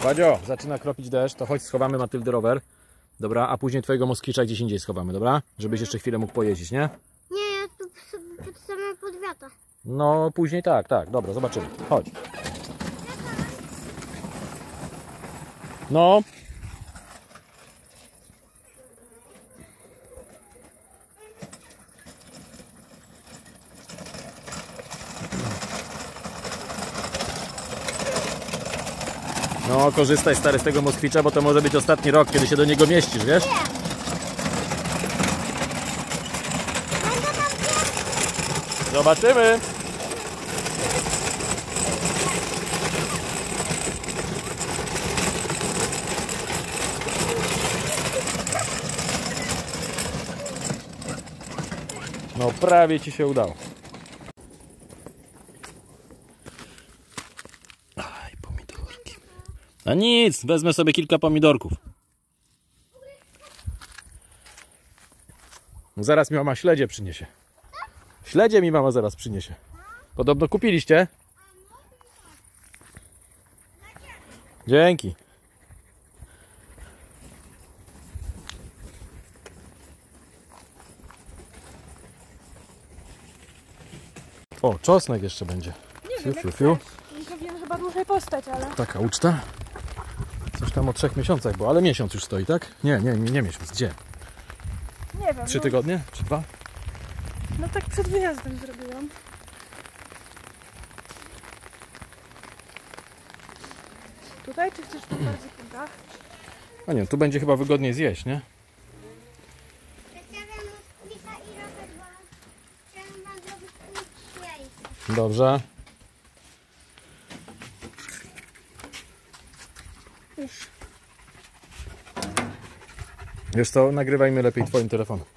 Badzio, zaczyna kropić deszcz, to chodź schowamy Matyldy rower. Dobra, a później twojego moskwicza gdzieś indziej schowamy, dobra? Żebyś jeszcze chwilę mógł pojeździć, nie? Nie, ja tu pod samym podwiata. No, później tak, dobra, zobaczymy. Chodź. No. No, korzystaj stary z tego Moskwicza, bo to może być ostatni rok, kiedy się do niego mieścisz, wiesz? Zobaczymy! No, prawie ci się udało. Aj, pomidorki. A nic, wezmę sobie kilka pomidorków. Zaraz mi mama śledzie przyniesie. Śledzie mi mama zaraz przyniesie. Podobno kupiliście? Dzięki. O, czosnek jeszcze będzie. Nie wiem, fiu. Powinien chyba dłużej postać, ale... Taka uczta. Coś tam o 3 miesiącach było, ale miesiąc już stoi, tak? Nie miesiąc. Gdzie? Nie wiem. 3 tygodnie? Czy 2? No tak przed wyjazdem zrobiłam. Tutaj, czy chcesz tu bardziej w kątach? A nie, tu będzie chyba wygodniej zjeść, nie? Przedstawiam moskwica i rower, bo chciałam wam zrobić miejsce. Dobrze. Wiesz co, nagrywajmy lepiej twoim telefonem.